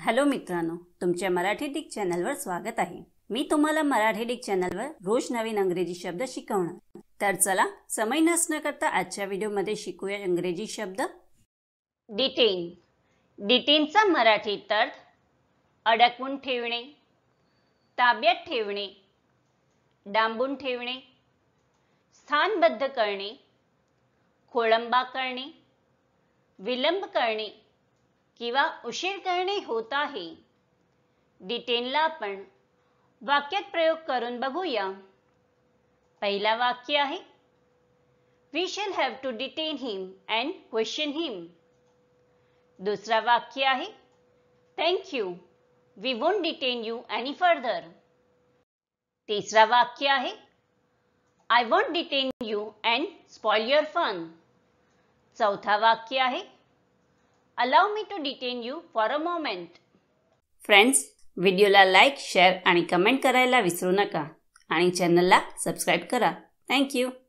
Hello मित्रांनो, तुमच्या Marathi Dick चॅनलवर स्वागत आहे। मी तुम्हाला मराठी डिक चॅनलवर रोज नवीन इंग्रजी शब्द शिकवणार। तर चला समय नष्ट न करता आजच्या व्हिडिओमध्ये शिकूया इंग्रजी शब्द। डिटेन। डिटेनचा मराठीत अर्थ अडकवून ठेवणे, ताब्यात ठेवणे, डांबून ठेवणे, स्थानबद्ध करणे, खोळंबा करणे, विलंब करणे किंवा उशीर करणे होत आहे। डिटेनला आपण वाक्यात प्रयोग करून बघूया। पहिला वाक्य आहे, We shall have to detain him and question him. दुसरा वाक्य आहे, Thank you, we won't detain you any further. तिसरा वाक्य आहे, I won't detain you and spoil your fun. चौथा वाक्य आहे, Allow me to detain you for a moment. Friends, व्हिडिओला लाईक, शेअर आणि कमेंट करायला विसरू नका आणि चॅनलला सबस्क्राईब करा। Thank you.